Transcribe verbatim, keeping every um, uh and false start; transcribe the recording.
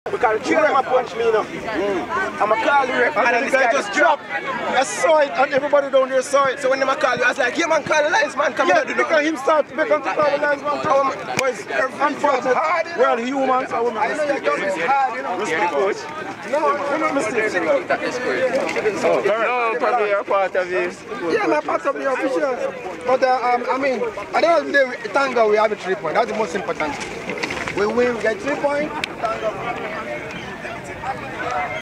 Because the trainer punch me, you know. Mm. I'm a call the ref, and, and the guy just drop. I saw it, and everybody down there saw it. So when they call you, I was like, yeah man, call the linesman, come yeah, here. because him start to become to call the linesman. Um, boys, unfortunate. Hard, you know? We're all humans, so we're I know your job is hard, you know. Respect, coach. No, we're not mistakes. Oh, no, probably you're part of it. Yeah, I'm part of the official. But uh, um, I mean, at the end of the day, thank God we have a three point. That's the most important. We win, we get three points.